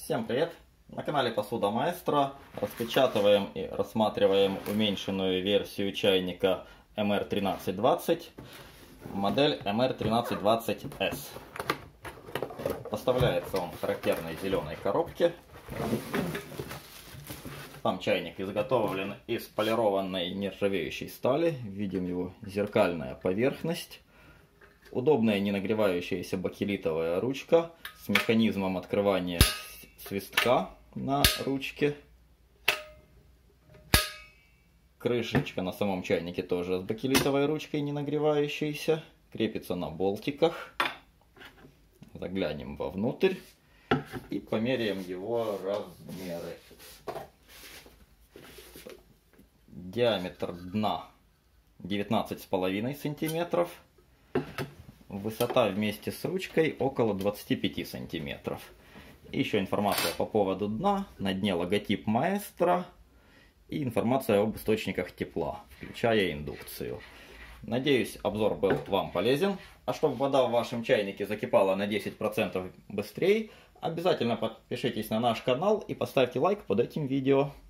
Всем привет! На канале Посуда Маэстро распечатываем и рассматриваем уменьшенную версию чайника MR1320, модель MR1320S. Поставляется он в характерной зеленой коробке. Сам чайник изготовлен из полированной нержавеющей стали. Видим его зеркальная поверхность. Удобная ненагревающаяся бакелитовая ручка с механизмом открывания свистка на ручке. Крышечка на самом чайнике тоже с бакелитовой ручкой ненагревающейся. Крепится на болтиках. Заглянем вовнутрь и померяем его размеры. Диаметр дна 19,5 сантиметров. Высота вместе с ручкой около 25 сантиметров. И еще информация по поводу дна. На дне логотип Маэстро и информация об источниках тепла, включая индукцию. Надеюсь, обзор был вам полезен. А чтобы вода в вашем чайнике закипала на 10% быстрее, обязательно подпишитесь на наш канал и поставьте лайк под этим видео.